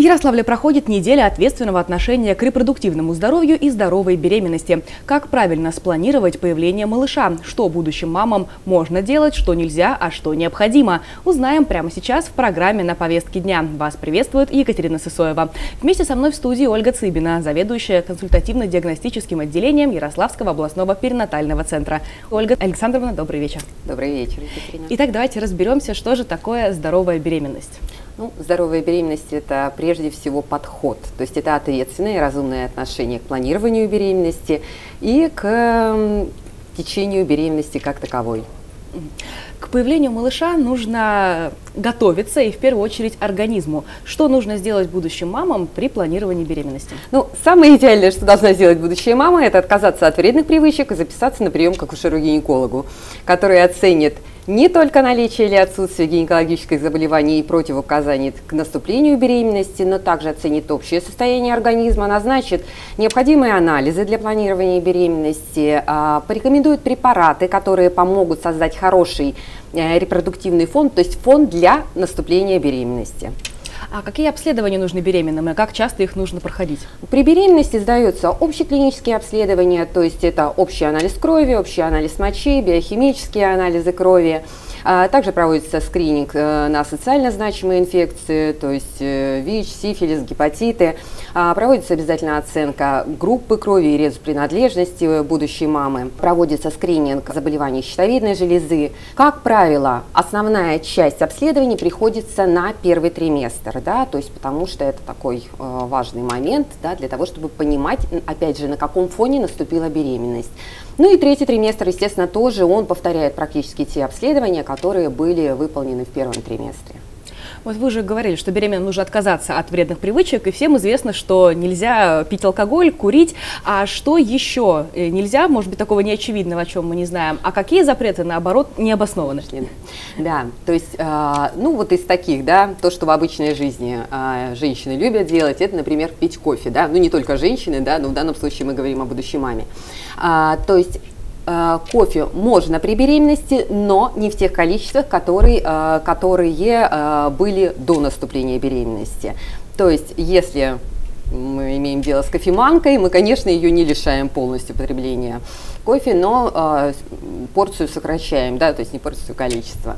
В Ярославле проходит неделя ответственного отношения к репродуктивному здоровью и здоровой беременности. Как правильно спланировать появление малыша, что будущим мамам можно делать, что нельзя, а что необходимо. Узнаем прямо сейчас в программе «На повестке дня». Вас приветствует Екатерина Сысоева. Вместе со мной в студии Ольга Цыбина, заведующая консультативно-диагностическим отделением Ярославского областного перинатального центра. Ольга Александровна, добрый вечер. Добрый вечер, Екатерина. Итак, давайте разберемся, что же такое здоровая беременность. Здоровая беременность – это прежде всего подход, то есть это ответственное и разумное отношение к планированию беременности и к течению беременности как таковой. К появлению малыша нужно готовиться и в первую очередь организму. Что нужно сделать будущим мамам при планировании беременности? Самое идеальное, что должна сделать будущая мама, это отказаться от вредных привычек и записаться на прием к акушеру-гинекологу, который оценит не только наличие или отсутствие гинекологических заболеваний и противопоказаний к наступлению беременности, но также оценит общее состояние организма, назначит необходимые анализы для планирования беременности, порекомендует препараты, которые помогут создать хороший репродуктивный фонд, то есть фонд для наступления беременности. А какие обследования нужны беременным и как часто их нужно проходить? При беременности сдаются общеклинические обследования, то есть это общий анализ крови, общий анализ мочи, биохимические анализы крови. Также проводится скрининг на социально значимые инфекции, то есть ВИЧ, сифилис, гепатиты. Проводится обязательно оценка группы крови и резус-принадлежности будущей мамы. Проводится скрининг заболеваний щитовидной железы. Как правило, основная часть обследований приходится на первый триместр, то есть потому что это такой важный момент для того, чтобы понимать, опять же, на каком фоне наступила беременность. И третий триместр, естественно, тоже он повторяет практически те обследования, которые были выполнены в первом триместре. Вот вы же говорили, что беременным нужно отказаться от вредных привычек, и всем известно, что нельзя пить алкоголь, курить. А что еще нельзя? Может быть, такого неочевидного, о чем мы не знаем. А какие запреты, наоборот, не обоснованы? Да, то есть, из таких, то, что в обычной жизни женщины любят делать, это, например, пить кофе, не только женщины, но в данном случае мы говорим о будущей маме. То есть, кофе можно при беременности, но не в тех количествах, которые были до наступления беременности. То есть, если мы имеем дело с кофеманкой, мы, конечно, ее не лишаем полностью потребления кофе, но порцию сокращаем, то есть не порцию, количество.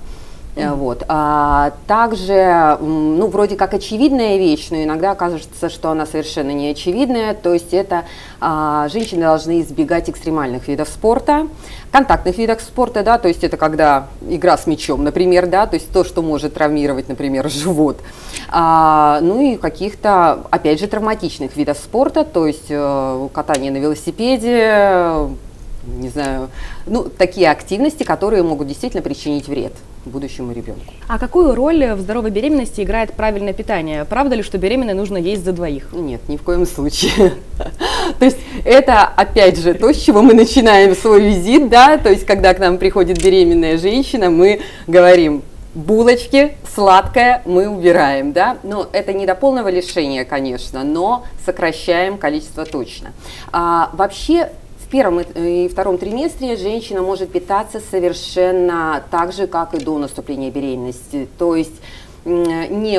Также, вроде как очевидная вещь, но иногда окажется, что она совершенно не очевидная, то есть это женщины должны избегать экстремальных видов спорта, контактных видов спорта, то есть это когда игра с мячом, например, то есть то, что может травмировать, например, живот, и каких-то, опять же, травматичных видов спорта, то есть катание на велосипеде, не знаю, такие активности, которые могут действительно причинить вред будущему ребенку. А какую роль в здоровой беременности играет правильное питание? Правда ли, что беременной нужно есть за двоих? Нет, ни в коем случае. То есть это, опять же, то, с чего мы начинаем свой визит, то есть когда к нам приходит беременная женщина, мы говорим: булочки, сладкое мы убираем, но это не до полного лишения, конечно, но сокращаем количество точно. Вообще, в первом и втором триместре женщина может питаться совершенно так же, как и до наступления беременности, то есть не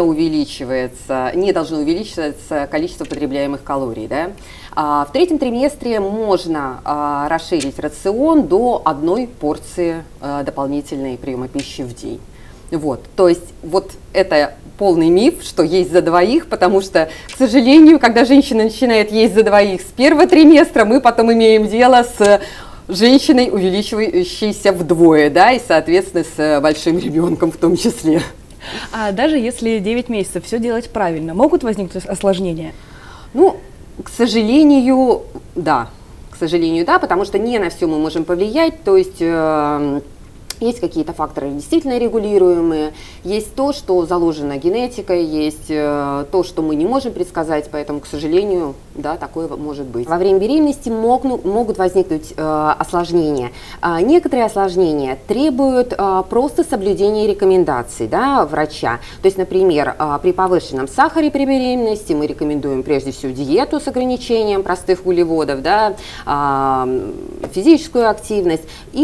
должно увеличиваться количество потребляемых калорий. В третьем триместре можно расширить рацион до 1 порции дополнительной приема пищи в день. То есть это полный миф, что есть за двоих, потому что, к сожалению, когда женщина начинает есть за двоих с первого триместра, мы потом имеем дело с женщиной, увеличивающейся вдвое, и, соответственно, с большим ребенком в том числе. А даже если 9 месяцев все делать правильно, могут возникнуть осложнения? К сожалению, да. Потому что не на все мы можем повлиять, то есть есть какие-то факторы действительно регулируемые, есть то, что заложено генетикой, есть то, что мы не можем предсказать, поэтому, к сожалению, такое может быть. Во время беременности могут возникнуть осложнения. Некоторые осложнения требуют просто соблюдения рекомендаций врача. То есть, например, при повышенном сахаре при беременности мы рекомендуем прежде всего диету с ограничением простых углеводов, физическую активность и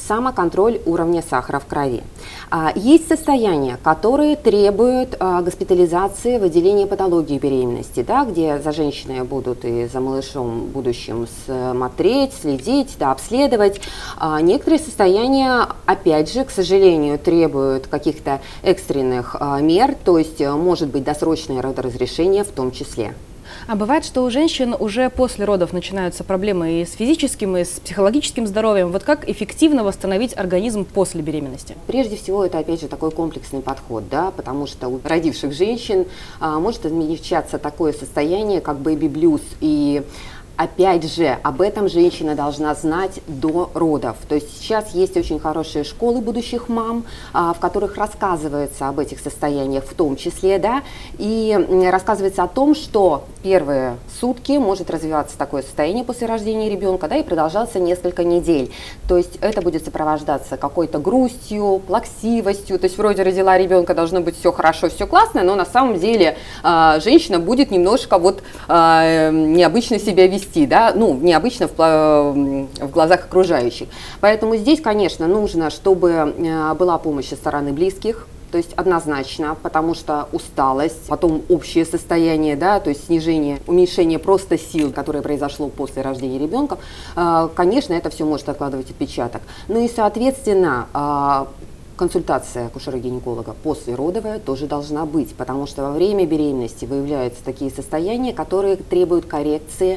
самоконтроль уровня сахара в крови. Есть состояния, которые требуют госпитализации в отделении патологии беременности, да, где за женщиной будут и за малышом будущим смотреть, следить, да, обследовать. Некоторые состояния, опять же, к сожалению, требуют каких-то экстренных мер, то есть может быть досрочное родоразрешение в том числе. А бывает, что у женщин уже после родов начинаются проблемы и с физическим, и с психологическим здоровьем. Вот как эффективно восстановить организм после беременности? Прежде всего, это, опять же, такой комплексный подход, да, потому что у родивших женщин может отмечаться такое состояние, как бэби-блюз, и опять же, об этом женщина должна знать до родов. То есть сейчас есть очень хорошие школы будущих мам, в которых рассказывается об этих состояниях в том числе, да, и рассказывается о том, что первые сутки может развиваться такое состояние после рождения ребенка, да, и продолжаться несколько недель. То есть это будет сопровождаться какой-то грустью, плаксивостью, то есть вроде родила ребенка, должно быть все хорошо, все классно, но на самом деле женщина будет немножко вот необычно себя вести. Да, ну, необычно в глазах окружающих. Поэтому здесь, конечно, нужно, чтобы была помощь со стороны близких, то есть однозначно, потому что усталость, потом общее состояние, да, то есть снижение, уменьшение просто сил, которое произошло после рождения ребенка, конечно, это все может откладывать отпечаток. Ну и, соответственно, консультация акушера-гинеколога послеродовая тоже должна быть, потому что во время беременности выявляются такие состояния, которые требуют коррекции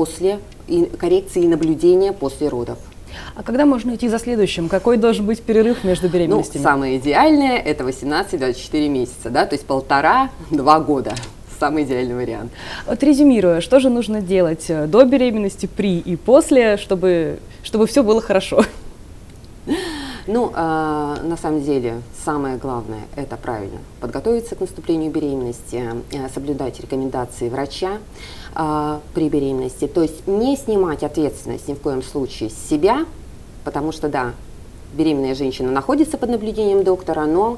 и наблюдения после родов. А когда можно идти за следующим? Какой должен быть перерыв между беременностями? Ну, самое идеальное – это 18-24 месяца, да, то есть 1,5–2 года. Самый идеальный вариант. Вот резюмируя, что же нужно делать до беременности, при и после, чтобы все было хорошо? Ну, на самом деле, самое главное – это правильно подготовиться к наступлению беременности, соблюдать рекомендации врача при беременности, то есть не снимать ответственность ни в коем случае с себя, потому что, да, беременная женщина находится под наблюдением доктора, но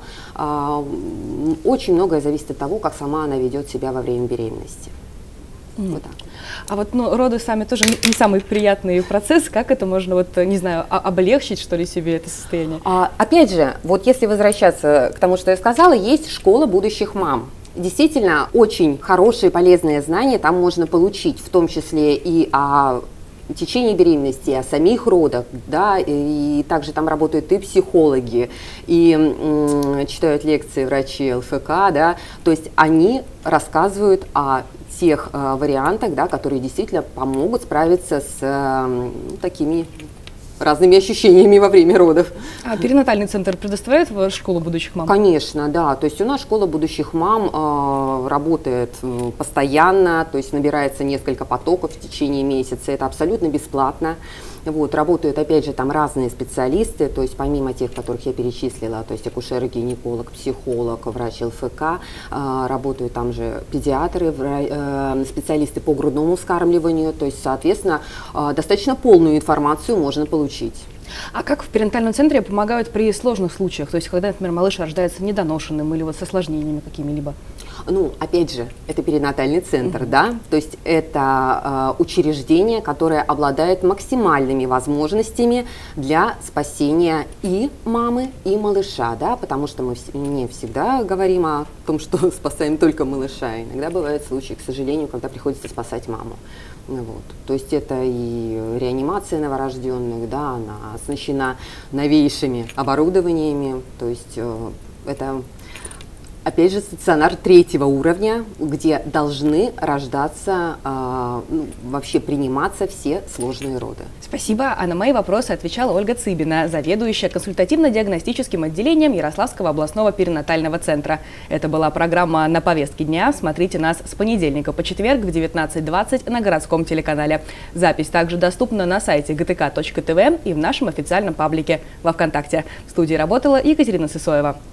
очень многое зависит от того, как сама она ведет себя во время беременности. Вот так. А вот роды сами тоже не самый приятный процесс. Как это можно, вот, не знаю, облегчить, что ли, себе это состояние? Опять же, вот если возвращаться к тому, что я сказала, есть школа будущих мам. Действительно, очень хорошие, полезные знания там можно получить, в том числе и о течение беременности, о самих родах, да, и также там работают и психологи, и читают лекции врачи ЛФК, да, то есть они рассказывают о тех вариантах, да, которые действительно помогут справиться с такими разными ощущениями во время родов. А перинатальный центр предоставляет школу будущих мам? Конечно, да. То есть у нас школа будущих мам работает постоянно, то есть набирается несколько потоков в течение месяца. Это абсолютно бесплатно. Вот, работают, опять же, там разные специалисты, то есть помимо тех, которых я перечислила, то есть акушер, гинеколог, психолог, врач ЛФК, работают там же педиатры, специалисты по грудному вскармливанию, то есть, соответственно, достаточно полную информацию можно получить. А как в перинатальном центре помогают при сложных случаях, то есть когда, например, малыш рождается недоношенным или вот с осложнениями какими-либо? Ну, опять же, это перинатальный центр, да, то есть это учреждение, которое обладает максимальными возможностями для спасения и мамы, и малыша, да, потому что мы не всегда говорим о том, что спасаем только малыша. Иногда бывают случаи, к сожалению, когда приходится спасать маму. Вот. То есть это и реанимация новорожденных, да, она оснащена новейшими оборудованиями, то есть это, опять же, стационар 3-го уровня, где должны рождаться, вообще приниматься все сложные роды. Спасибо. А на мои вопросы отвечала Ольга Цыбина, заведующая консультативно-диагностическим отделением Ярославского областного перинатального центра. Это была программа «На повестке дня». Смотрите нас с понедельника по четверг в 19:20 на городском телеканале. Запись также доступна на сайте gtk.tv и в нашем официальном паблике во ВКонтакте. В студии работала Екатерина Сысоева.